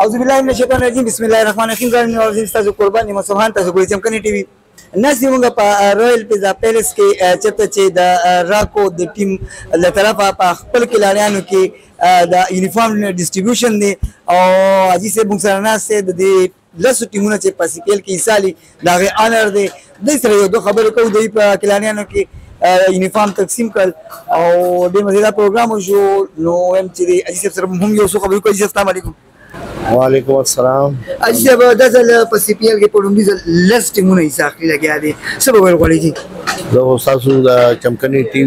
اعوذ بالله من الشیطان الرجیم بسم الله الرحمن الرحیم ګران نوازین تاسو قربان یم سبحان تاسو ګورئ چمکني ټي وي ناس موږ په رویل پیزا پیلس کې چته چې د راکو د ټیم له طرفه په خپل کلاریانو کې د یونیفارم ډیسټریبیوشن دی او اجي سه موږ سره ناس د دې لاسو ټیمونه چې په سیکل کې ایسالي دا غي انر دی د سره یو دوه خبرې کوو د په کلاریانو کې یونیفارم تقسیم کړ او د مزیدار پروګرام شو نو هم چې اجي سره هم یو څه خبرې کوي. السلام علیکم. وعلیکم السلام. اجي صاحب دا ځل په سی پی ایل کې په لومړي ځل لس ټیمونه یې ساخلي لګیا دي څه به ویل غواړئ چې زه تاسو د چمکني ټي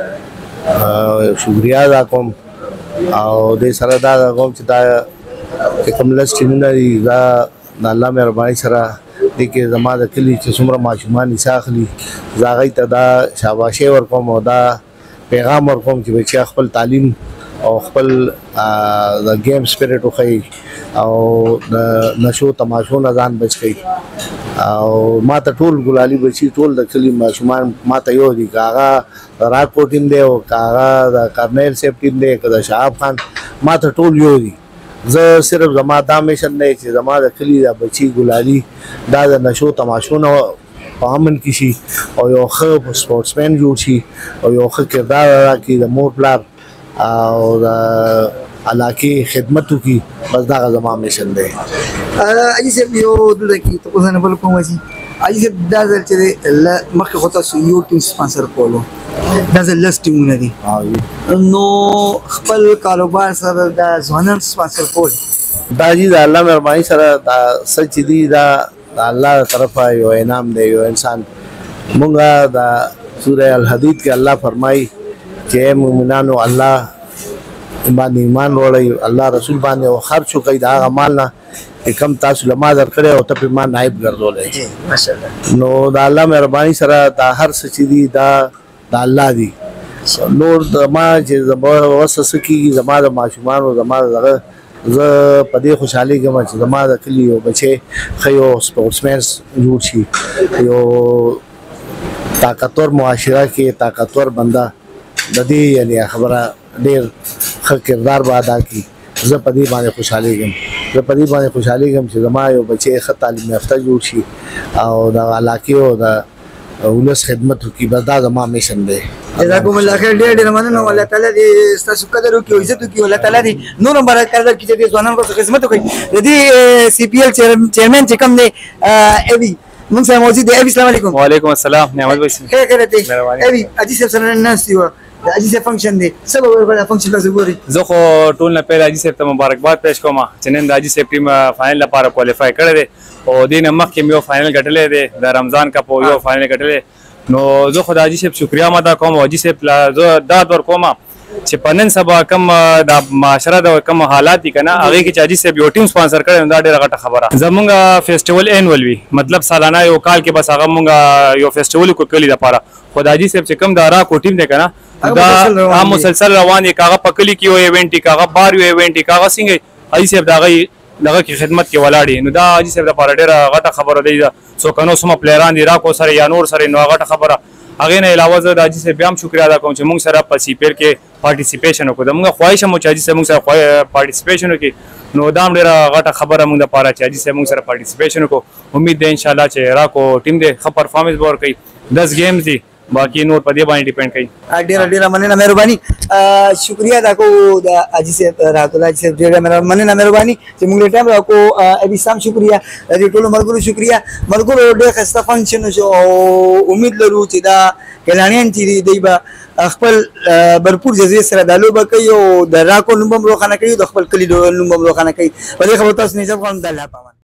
وي شکریا ادا کوم او د سره دا کوم چې دا کوم لس ټیمونه دي دا د الله مهرباني سره د کې زما د کلي چې څومره ماشومان یې ساخلي زه هغوی ته دا شاباشي ورکوم او دا پیغام ورکوم چې بچیا خپل تعلیم او خپل د گیم سپیرټ وخی او د نشو تماشو نه ځان بچ کی او ما ته ټول ګلالي بچي ټول د کلی ماشومان ما ته یو دي کاغه راکو ټیم دی او کاغه د کرنیل سیف ټیم دی کده شعب خان ما ته ټول یو دي. زه صرف زما دا میشن دی چې زما د کلی د بچي ګلالي دا د نشو تماشو نه په امن کې شي او یو ښه سپورټسمین جوړ شي او یو ښه کردار ادا کړي د مور پلار او د علاقې خدمت وکړي بس دا زما میشن دی. اجي صاحب یو دلته کې تاسو نه بل کوم شي اجي صاحب دا ځل چې مخکې خو تاسو یو ټیم سپانسر کولو دا ځل لس ټیمونه دي نو خپل کاروبار سره د ځوانان سپانسر کول دا جی د الله مهرباني سره دا سچ دی دا د الله طرفه یو انعام دی. یو انسان مونږه د سوره الحدید کې الله فرمایي چې مومنانو الله باندې ایمان وروړئ الله رسول باندې او خرچ وکړئ د هغه مال نه کم تاسو له ما درکړی او ته پرې ما نایب ګرځولی ماشاءالله. نو د الله مهرباني سره دا هر څه چې دي دا د الله دي. نور زما چې زما وس څه کېږي زما د ماشومانو زما دغه زه په دې خوشحالېږم چې زما د کلي یو بچی ښه یو سپورټسمین جوړ شي یو طاقتور معاشره کې طاقتور بنده د دې یعنی خبره ډېر ښه کردار به ادا کړي. زه په دې باندې خوشحالېږم چې زما یو بچی ښه تعلیم یافته جوړ شي او د علاقې او د ولس خدمت وکړي بس دا زما میشن دی. جزاکم الله خیر. ډېر ډېر مننه الله تعالی دې ستاسو قدر وکړي او عزت وکړي الله تعالی دې نور هم برکت درکړي چې دې ځوانانو ته خدمت وکړي. د دې سی پی ایل چیرمن چې کوم دی ایوي موږ سره موجود دی. ایوي السلام علیکم. وعلیکم السلام. نعمت بھائی خیر خیر دی ایوي اجي صاحب سره ناس دی د اجي صاحب فنکشن دی سبب ورته فنکشن تاسو ګوري زه خو ټول نه پیل اجي صاحب ته مبارکباد پېښ کوم چې نن د اجي صاحب ټیم فائنل لپاره کوالیفای کړی دی او دین مخکې یو فائنل ګټلې دی د رمضان کپ یو فائنل ګټلې نو زه خو د اجي صاحب شکریا ادا کوم او اجي صاحب زه داد ور کوم چې په نن سبا کم د معاشره د کم حالات دي کنه هغه کې چې اجي صاحب یو ټیم سپانسر کړي دا ډیره غټه خبره. زمونږ فیسټیوال اینول وی مطلب سالانه یو کال کې بس هغه مونږ یو فیسټیوال کو کلی لپاره خو د اجي صاحب چې کم د را کو ټیم دی کنه دا مسلسل روان دي کاغه پکلی کې یو ایونت کاغه بار یو ایونت کاغه څنګه اجي صاحب دغه کې خدمت کې ولاړی نو دا اجي صاحب لپاره ډیره غټه خبره دی. سو کنو سم پلیران دی را کو سره یا نور سره نو غټه خبره هغه نه علاوه زه د اجي صاحب هم شکریا ادا کوم چې موږ سره په سی پی ایل کې پارټیسیپیشن وکړو. موږ خواهش مو چې اجي صاحب موږ سره پارټیسیپیشن وکړي نو دا ډیره غټه خبره موږ لپاره چې اجي صاحب موږ سره پارټیسیپیشن وکړو. امید ده ان شاء الله چې را کو ټیم دې ښه پرفارمنس ورکړي 10 گیمز دي باقي نور په دې باندې ډیپند کوي. ډیره ډیره مننه مهرباني شکریا ادا کوو د اجي صاحب رات الله صاحب ډیره مننه مهرباني چې موږ ټایم راکو ابي سام شکریا د ټولو مرګرو شکریا مرګرو ډېر ښه فنکشن شو او امید لرو چې دا کلانیان چې دی به خپل برپور جزیره سره د لوبه کوي او د راکو نوم هم روښانه کوي د خپل کلي نوم هم روښانه کوي په دې خبره تاسو نه ځم کوم د الله پامن